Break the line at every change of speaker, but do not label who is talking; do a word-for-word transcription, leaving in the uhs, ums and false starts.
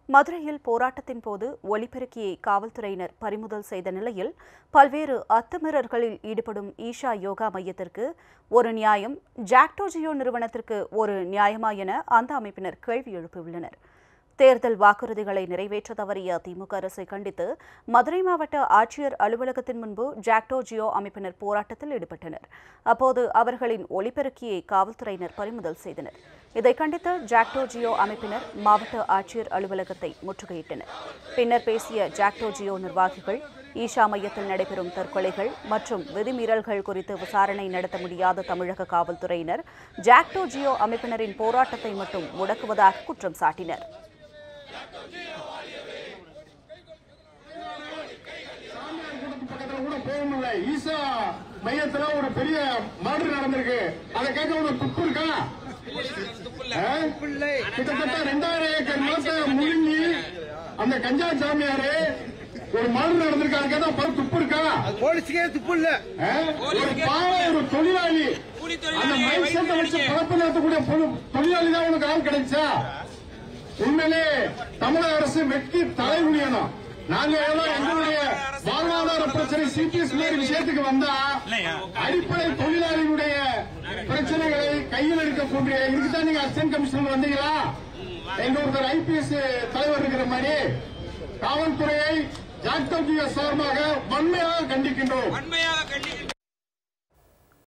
மதுரையில் போராட்டத்தின் போது ஒலிபெருக்கியை காவல்துறையினர் பறிமுதல் செய்த நிலையில் பல்வேறு அத்துமீறல்களில் ஈடுபடும் ஈஷா யோகா மையத்திற்கு ஒரு நியாயம், ஜாக்டோ ஜியோ நிறுவனத்திற்கு ஒரு நியாயமா என அந்த அமைப்பினர் கேள்வி எழுப்பியுள்ளனர். தேர்தல் வாக்குறுதிகளை நிறைவேற்ற தவறிய திமுக அரசை கண்டித்து மதுரை மாவட்ட ஆட்சியர் அலுவலகத்தின் முன்பு ஜாக்டோ ஜியோ அமைப்பினர் போராட்டத்தில் ஈடுபட்டனர். அப்போது அவர்களின் ஒலிபெருக்கியை காவல்துறையினர் பறிமுதல் செய்தனர். இதை கண்டித்து ஜாக்டோ ஜியோ அமைப்பினர் மாவட்ட ஆட்சியர் அலுவலகத்தை முற்றுகையிட்டனர். பின்னர் பேசிய ஜாக்டோ ஜியோ நிர்வாகிகள், ஈஷா மையத்தில் நடைபெறும் தற்கொலைகள் மற்றும் விதிமீறல்கள் குறித்து விசாரணை நடத்த முடியாத தமிழக காவல்துறையினர் ஜாக்டோ ஜியோ அமைப்பினரின் போராட்டத்தை மட்டும் முடக்குவதாக குற்றம் சாட்டினர்.
ஈசா மையத்துல ஒரு பெரிய மர்டர் நடந்திருக்கு. அதை கேட்க ஒரு துப்பு இருக்கா? கிட்டத்தட்ட ரெண்டாயிரம் ஏக்கர் நிலத்தை முழுங்கி அந்த கஞ்சா சாமியாரு ஒரு மர்டர் நடந்திருக்கு. அதை கேட்டா பல துப்பு இருக்கா?
போலீஸுக்கே துப்பு இல்ல.
ஒரு பாவ ஒரு தொழிலாளி அந்த மைக் செட்டை வச்சு பழப்பு நடத்தக்கூடிய தொழிலாளி தான் உனக்கு ஆள் கிடைச்சா? உண்மையிலே தமிழக அரசு வெட்டி தலை குனியணும். நாங்க எங்களுடைய வாழ்வாதார பிரச்சனை சிபிஎஸ் விஷயத்துக்கு வந்தா அடிப்படை தொழிலாளிகளுடைய பிரச்சனைகளை கையில் எடுக்கக்கூடிய இதுக்குதான் நீங்க அசிஸ்டன்ட் கமிஷனர் வந்தீங்களா? எங்க ஒருத்தர் ஐபிஎஸ் தலைவர் இருக்கிற மாதிரி காவல்துறையை ஜாக்டோ ஜியோ சார்பாக வன்மையாக கண்டிக்கின்றோம்.